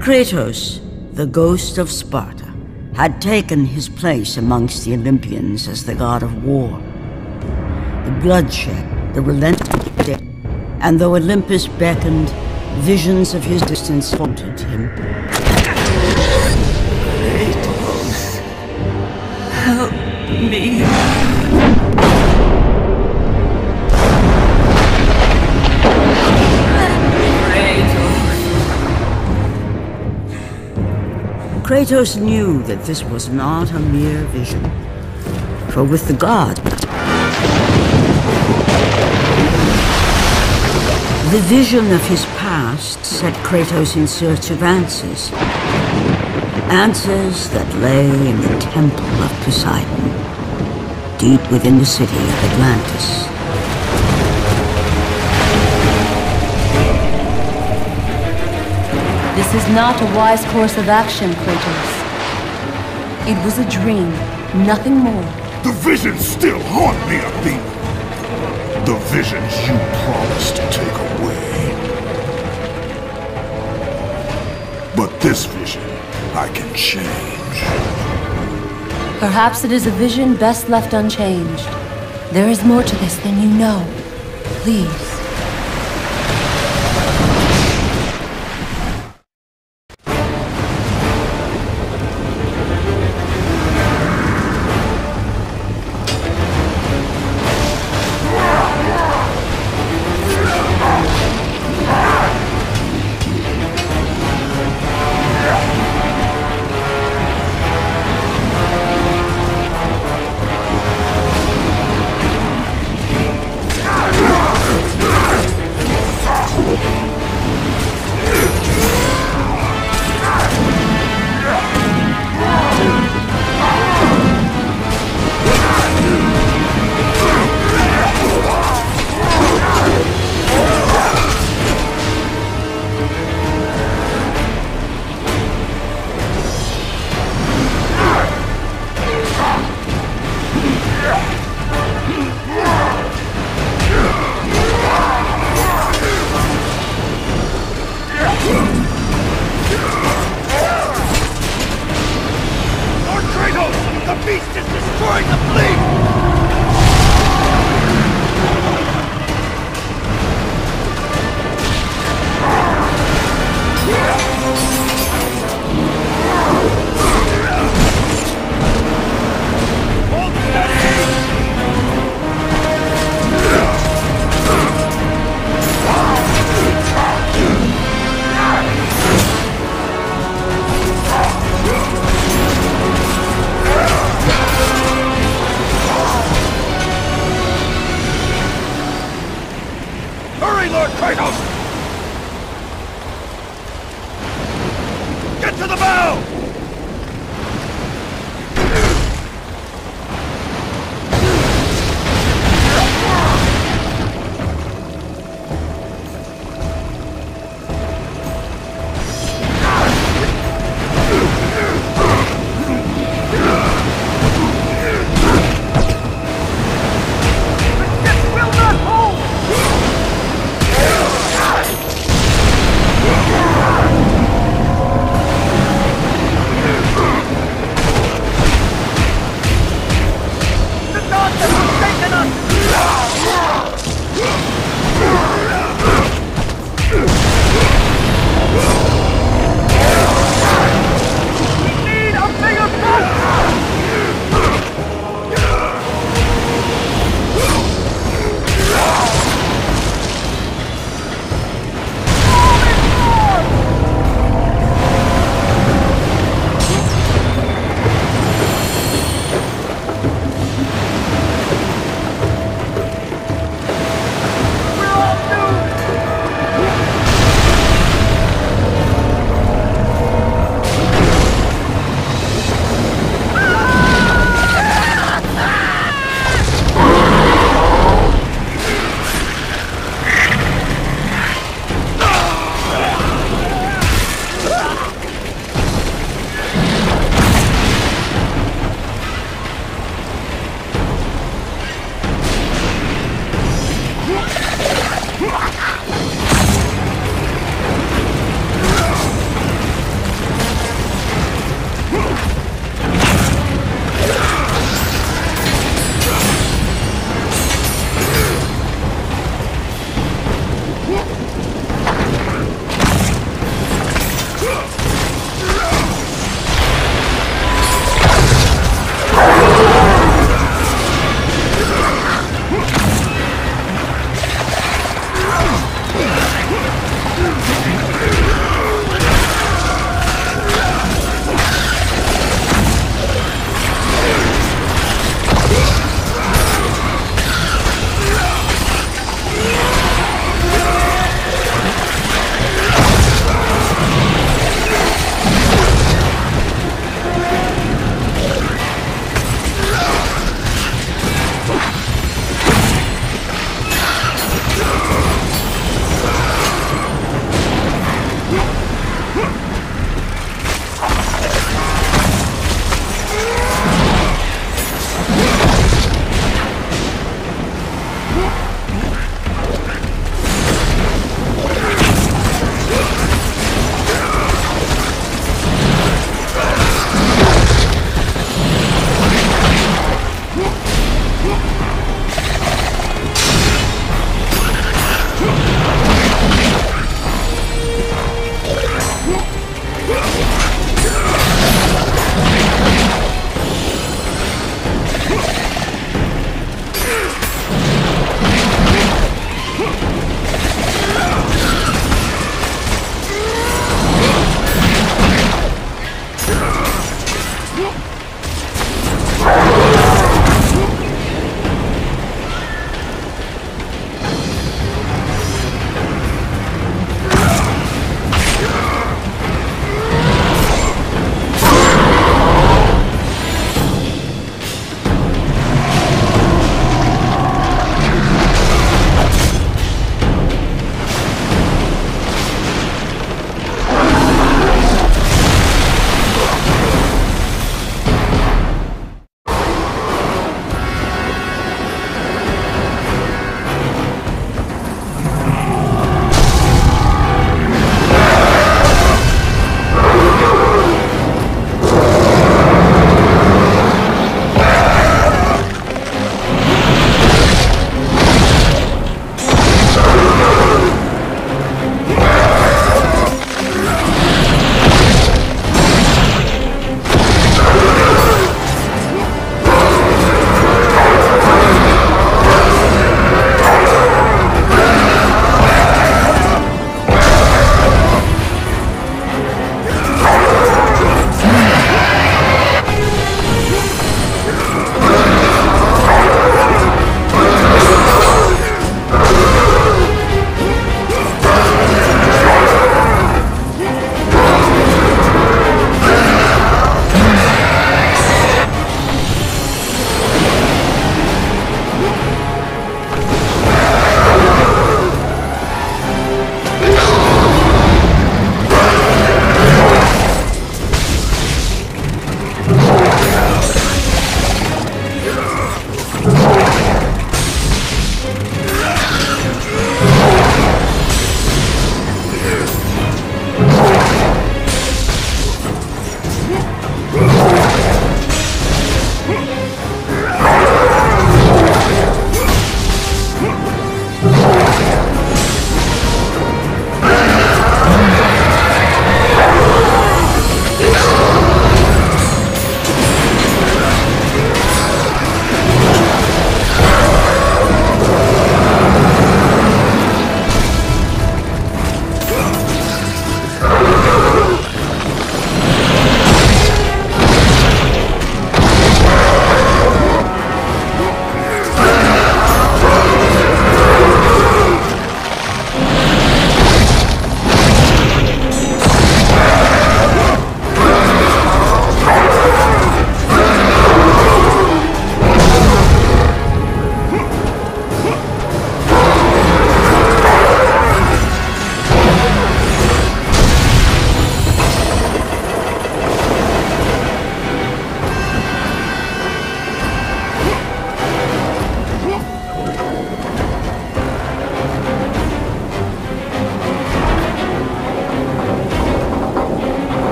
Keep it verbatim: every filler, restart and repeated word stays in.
Kratos, the Ghost of Sparta, had taken his place amongst the Olympians as the god of war. The bloodshed, the relentless death, and though Olympus beckoned, visions of his distance haunted him. Kratos, help me. Kratos knew that this was not a mere vision, for with the god, the vision of his past set Kratos in search of answers. Answers that lay in the temple of Poseidon, deep within the city of Atlantis. This is not a wise course of action, Kratos. It was a dream, nothing more. The visions still haunt me, Athena. The visions you promised to take away. But this vision, I can change. Perhaps it is a vision best left unchanged. There is more to this than you know. Please. The beast is destroying the fleet!